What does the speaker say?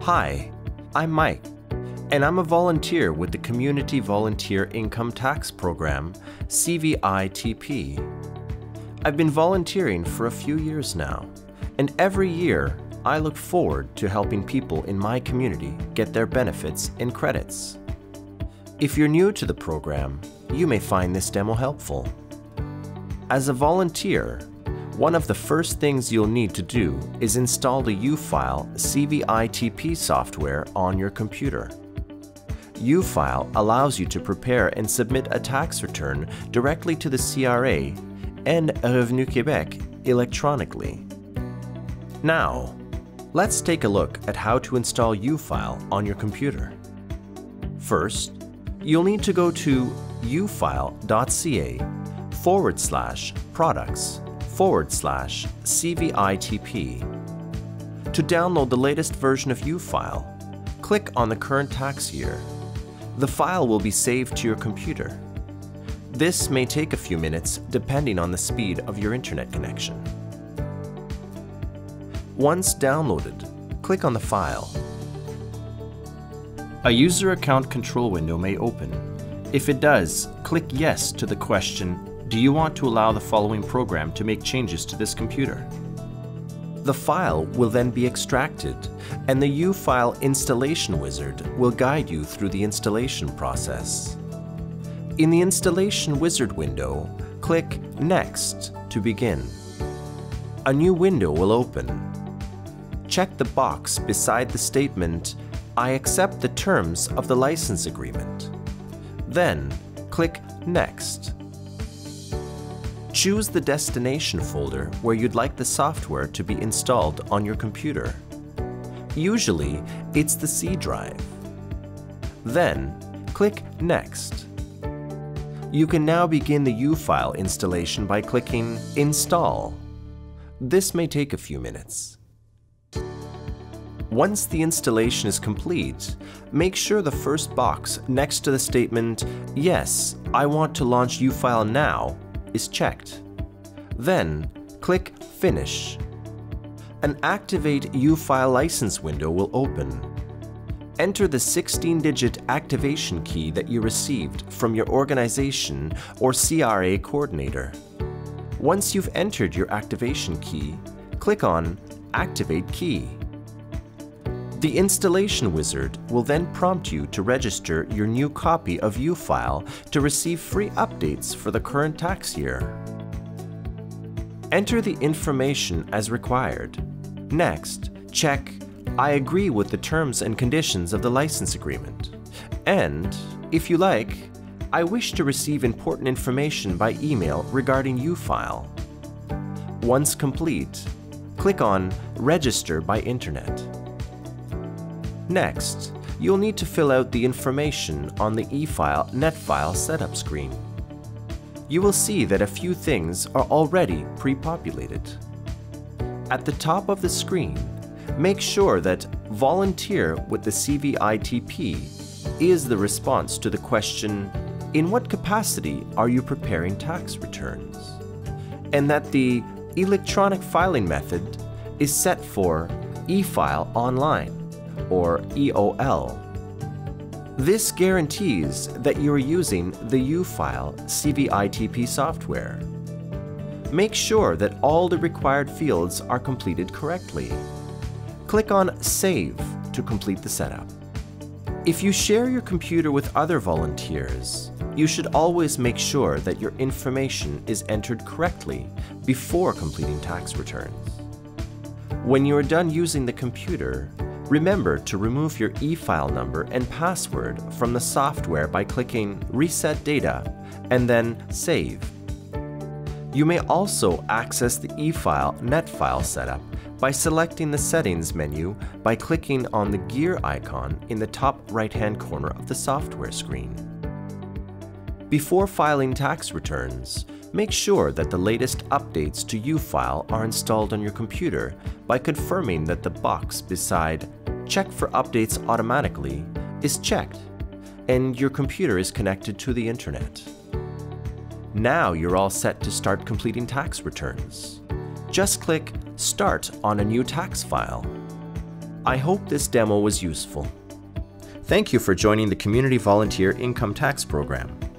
Hi, I'm Mike, and I'm a volunteer with the Community Volunteer Income Tax Program, CVITP. I've been volunteering for a few years now, and every year I look forward to helping people in my community get their benefits and credits. If you're new to the program, you may find this demo helpful. As a volunteer, one of the first things you'll need to do is install the UFile CVITP software on your computer. UFile allows you to prepare and submit a tax return directly to the CRA and Revenu Québec electronically. Now, let's take a look at how to install UFile on your computer. First, you'll need to go to ufile.ca/products/CVITP. To download the latest version of UFile, click on the current tax year. The file will be saved to your computer. This may take a few minutes depending on the speed of your internet connection. Once downloaded, click on the file. A user account control window may open. If it does, click Yes to the question, do you want to allow the following program to make changes to this computer? The file will then be extracted, and the UFile installation wizard will guide you through the installation process. In the installation wizard window, click Next to begin. A new window will open. Check the box beside the statement, I accept the terms of the license agreement. Then, click Next. Choose the destination folder where you'd like the software to be installed on your computer. Usually, it's the C drive. Then, click Next. You can now begin the UFile installation by clicking Install. This may take a few minutes. Once the installation is complete, make sure the first box next to the statement, Yes, I want to launch UFile now, is checked. Then, click Finish. An Activate UFile license window will open. Enter the 16-digit activation key that you received from your organization or CRA coordinator. Once you've entered your activation key, click on Activate Key. The installation wizard will then prompt you to register your new copy of UFile to receive free updates for the current tax year. Enter the information as required. Next, check I agree with the terms and conditions of the license agreement. And, if you like, I wish to receive important information by email regarding UFile. Once complete, click on Register by Internet. Next, you'll need to fill out the information on the eFile NetFile setup screen. You will see that a few things are already pre-populated. At the top of the screen, make sure that Volunteer with the CVITP is the response to the question, in what capacity are you preparing tax returns? And that the electronic filing method is set for eFile Online, or EOL. This guarantees that you are using the UFile CVITP software. Make sure that all the required fields are completed correctly. Click on Save to complete the setup. If you share your computer with other volunteers, you should always make sure that your information is entered correctly before completing tax returns. When you are done using the computer, remember to remove your eFile number and password from the software by clicking Reset Data and then Save. You may also access the eFile NetFile setup by selecting the Settings menu by clicking on the gear icon in the top right-hand corner of the software screen. Before filing tax returns, make sure that the latest updates to UFile are installed on your computer by confirming that the box beside Check for Updates Automatically is checked and your computer is connected to the internet. Now you're all set to start completing tax returns. Just click Start on a new tax file. I hope this demo was useful. Thank you for joining the Community Volunteer Income Tax Program.